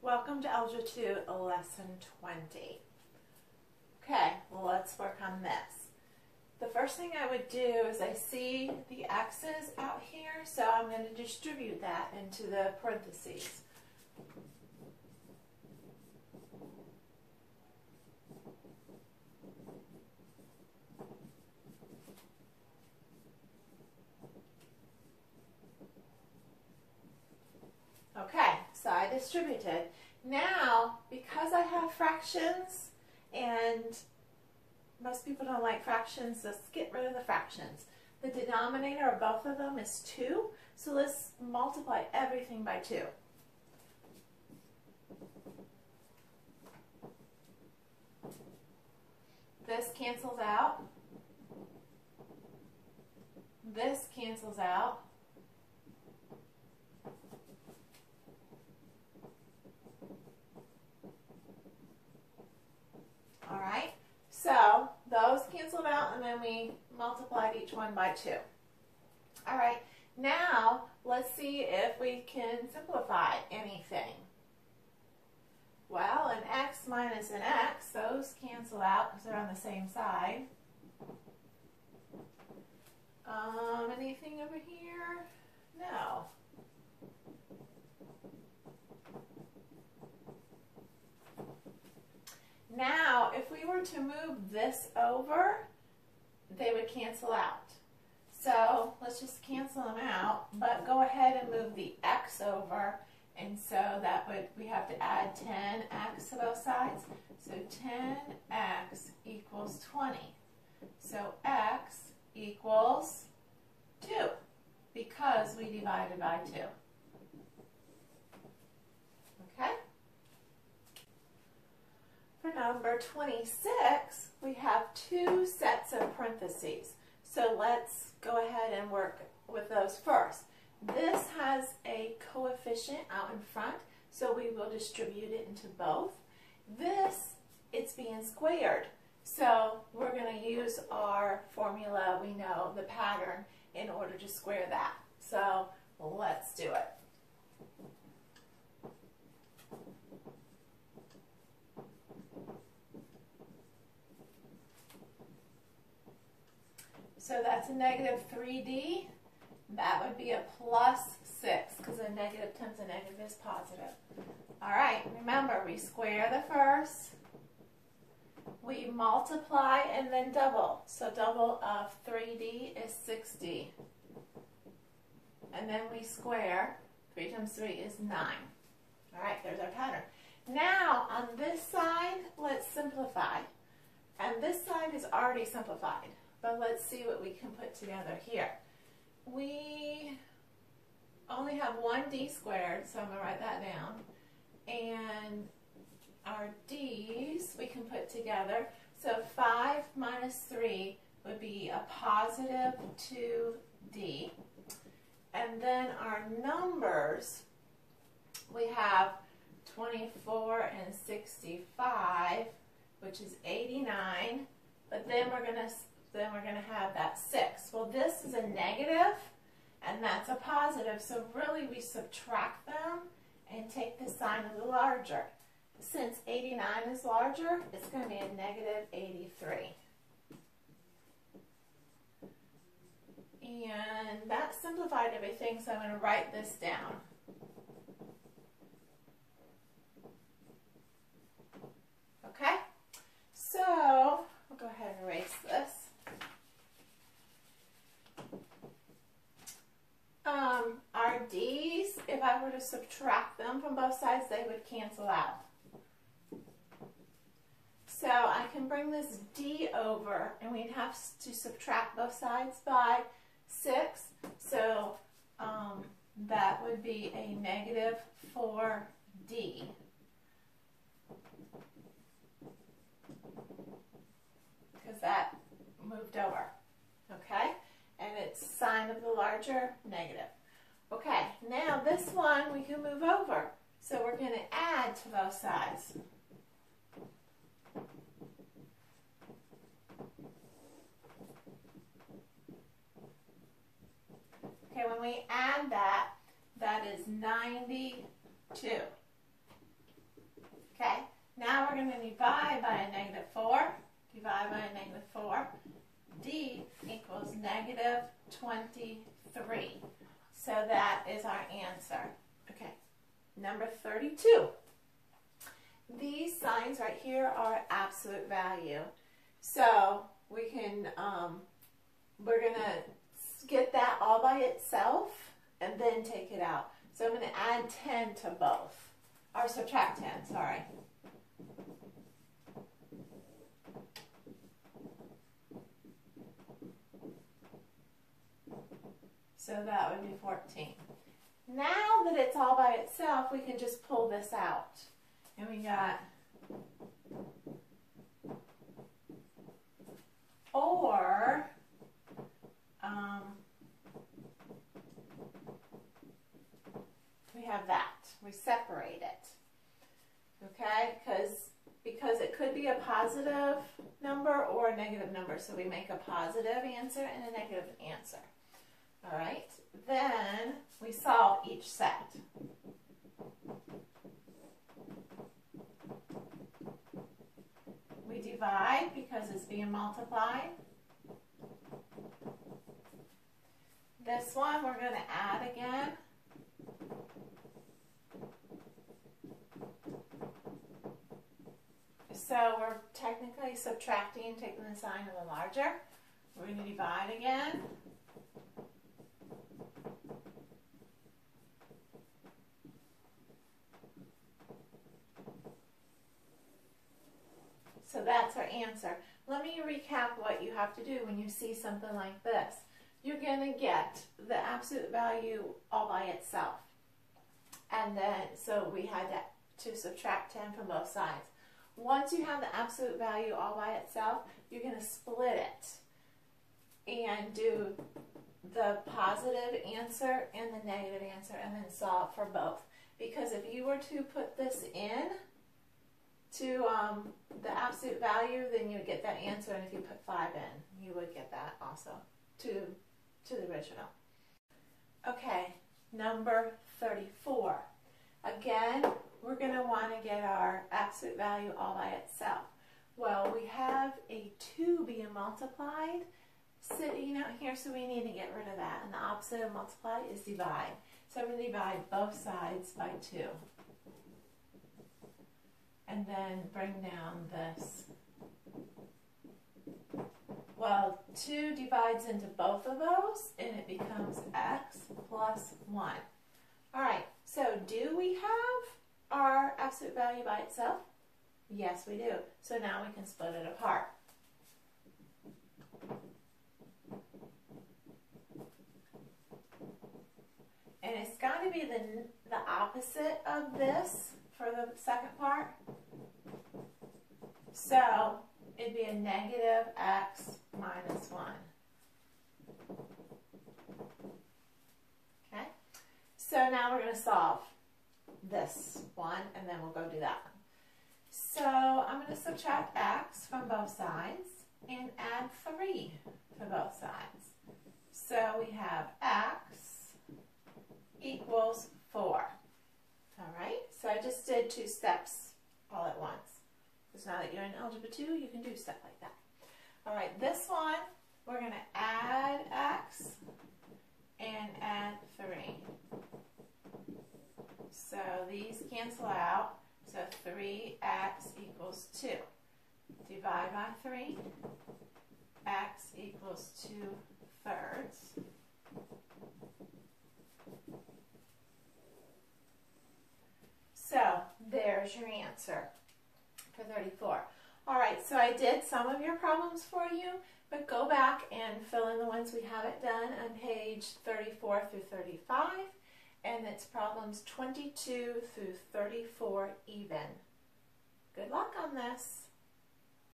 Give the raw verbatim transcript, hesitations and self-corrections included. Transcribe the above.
Welcome to Algebra two, Lesson twenty. Okay, well, let's work on this. The first thing I would do is I see the x's out here, so I'm going to distribute that into the parentheses. Okay, so I distributed. Now, because I have fractions, and most people don't like fractions, let's get rid of the fractions. The denominator of both of them is two, so let's multiply everything by two. This cancels out. This cancels out. All right, so those canceled out, and then we multiplied each one by two. All right, now let's see if we can simplify anything. Well, an x minus an x, those cancel out because they're on the same side. Um, anything over here? No. Now, if we were to move this over, they would cancel out. So let's just cancel them out, but go ahead and move the x over, and so that would, we have to add ten x to both sides. So ten x equals twenty. So x equals two, because we divided by two. Okay? For number twenty-six, we have two sets of parentheses. So let's go ahead and work with those first. This has a coefficient out in front, so we will distribute it into both. This, it's being squared. So we're going to use our formula, we know, the pattern, in order to square that. So let's do it. So that's a negative three d. That would be a plus six, because a negative times a negative is positive. All right, remember, we square the first, we multiply, and then double. So double of three d is six d. And then we square. three times three is nine. All right, there's our pattern. Now, on this side, let's simplify. And this side is already simplified. But let's see what we can put together here. We only have one d squared, so I'm going to write that down. And our d's we can put together. So five minus three would be a positive two d. And then our numbers, we have twenty-four and sixty-five, which is eighty-nine. But then we're going to then we're going to have that six. Well, this is a negative, and that's a positive, so really we subtract them and take the sign of the larger. Since eighty-nine is larger, it's going to be a negative eighty-three. And that simplified everything, so I'm going to write this down. Okay? So, we'll go ahead and erase this. Um, our d's, if I were to subtract them from both sides, they would cancel out. So I can bring this d over, and we'd have to subtract both sides by six. So um, that would be a negative four d. Because that moved over. Okay? And it's sign of the larger, negative. Okay, now this one we can move over. So we're going to add to both sides. Okay, when we add that, that is ninety-two. we're going to divide by a negative four. Divide by a negative four. D equals negative twenty-three. So that is our answer. Okay, number thirty-two. These signs right here are absolute value. So we can, um, we're going to get that all by itself and then take it out. So I'm going to add ten to both, or subtract ten, sorry. So that would be fourteen. Now that it's all by itself, we can just pull this out. And we got, or, um, we have that. We separate it. Okay? Because because it could be a positive number or a negative number. So we make a positive answer and a negative answer. All right? Then we solve each set. We divide because it's being multiplied. This one we're going to add again. So we're technically subtracting, taking the sign of the larger. We're going to divide again. So that's our answer. Let me recap what you have to do when you see something like this. You're going to get the absolute value all by itself. And then, so we had to, to subtract ten from both sides. Once you have the absolute value all by itself, you're going to split it and do the positive answer and the negative answer and then solve for both. Because if you were to put this in to um, the absolute value, then you would get that answer, and if you put five in, you would get that also to, to the original. Okay, number thirty-four. Again, we're going to want to get our absolute value all by itself. Well, we have a two being multiplied sitting out here, so we need to get rid of that. And the opposite of multiply is divide. So I'm going to divide both sides by two. And then bring down this. Well, two divides into both of those, and it becomes x plus one. All right, so do we have our absolute value by itself? Yes, we do. So now we can split it apart. And it's got to be the, the opposite of this for the second part. So it'd be a negative x minus one. Okay? So now we're going to solve this one, and then we'll go do that one. So I'm going to subtract x from both sides and add three to both sides. So we have x equals four. All right, so I just did two steps all at once. Because now that you're in Algebra two, you can do stuff like that. All right, this one, we're going to add x and add three. So these cancel out. So three x equals two. Divide by three. X equals two thirds. So there's your answer for thirty-four. All right, so I did some of your problems for you, but go back and fill in the ones we haven't done on page thirty-four through thirty-five, and it's problems twenty-two through thirty-four even. Good luck on this.